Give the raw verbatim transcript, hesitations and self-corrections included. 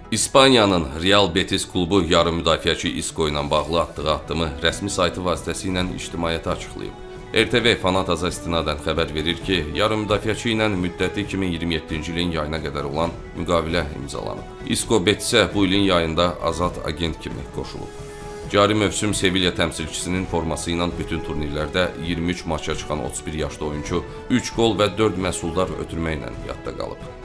İspaniyanın Real Betis klubu yarım müdafiəçi Isco ilə bağlı atdığı addımı rəsmi saytı vasitəsilə ictimaiyyətə açıqlayıb. R T V Fanataza istinadən xəbər verir ki, yarım müdafiəçi ilə müddəti iki min iyirmi yeddinci ilin yayına qədər olan müqavilə imzalanıb. Isco Betisə bu ilin yayında azad agent kimi qoşulub. Cari mövsüm Sevilla təmsilçisinin forması ilə bütün turnirlərdə iyirmi üç maça çıxan otuz bir yaşlı oyuncu üç qol və dörd məhsuldar ötürməklə yadda qalıb.